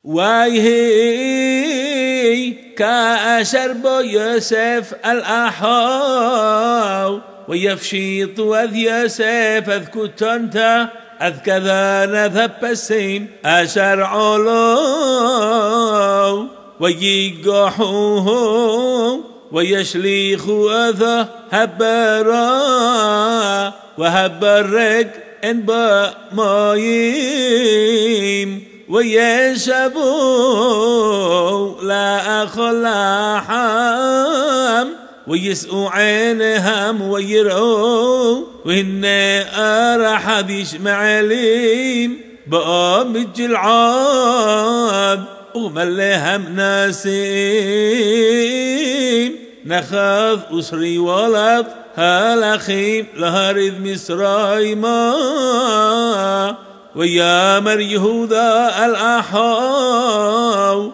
ويهي كأشر بو يوسف الأحو ويفشيط وذ يوسف أذ كتنت أذ كذا نذهب السيم أشر علو ويقحوه ويشليخ أذى هبرا وهبرق إن بمايم ويشبوا لا أخل حام ويسقوا عينهم ويرعوا وإن أرح بيش معليم بأمج العاب وملهم ناسيم نخاذ أسري ولد هالخيم لهرذ مصرايما ويامر يهوذا الأحو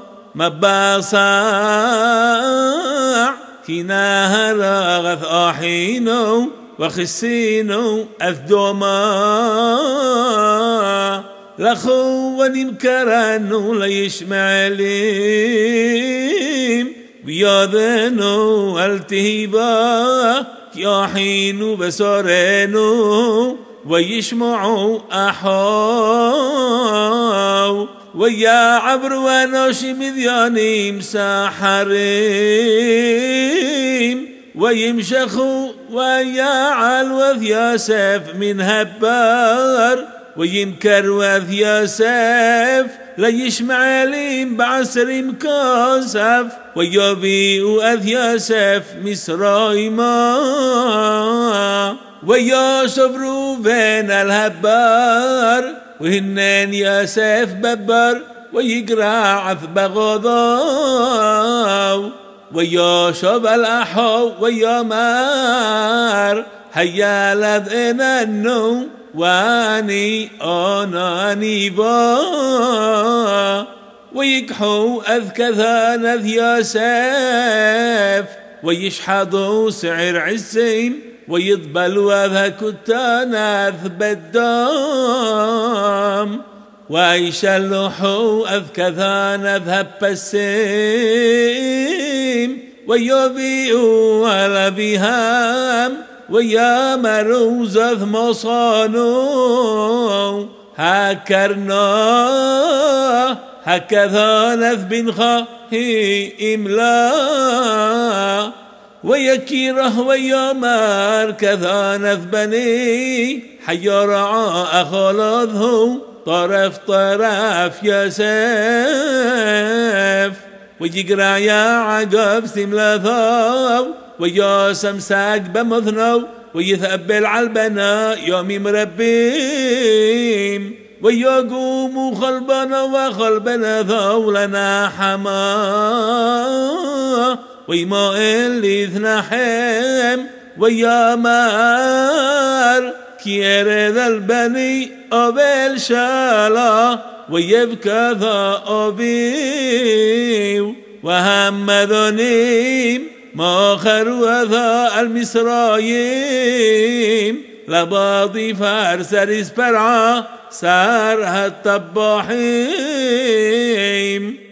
مباصع كناها راغث آحينو وخسينو أثدوما لخو ونمكرانو ليشمع ليم بياذنو التهيبا كياحينو بسارينو ويشمعوا أحو ويا عبر ونوشي مذيانيم ساحريم ويمشخوا ويا علوذ يوسف من هبار ويمكر وذ يوسف ليشمع ليم بعسر مكاسف ويبيء أذ يوسف مصرايما ويوسف روبين الهبار وهنن يوسف ببر ويقرع عثب غضاو ويوسف الأحو ويامر هيا لذئن النو واني أناني با ويكحوا أذ كذا نذ يوسف ويشحضوا سعر عزين ويضبلوا ذا كتانا بالدم ويشلحوا أذ كذا نذهب السيم ويبيئوا على بهام ويامروا ذذ مصانو هكرنا هكذا نذ بنخا هي إملا ويكيره ويامر كذا نذبني حيا رعا أخلذه طرف طرف يوسف ويقرع يا عقب سملثاو ويا سمساق بمذنو ويثبل على البناء يومي مربيم ويقوم خلبنا وخلبنا ثولنا حما ويما اللي ثنحم ويا مار كير ذا البني أبل شالا ويبكى ذا أبيو وهم ذنيم ما خروا ذا المصرايم لباضي فارس رسبرعا سار الطباحيم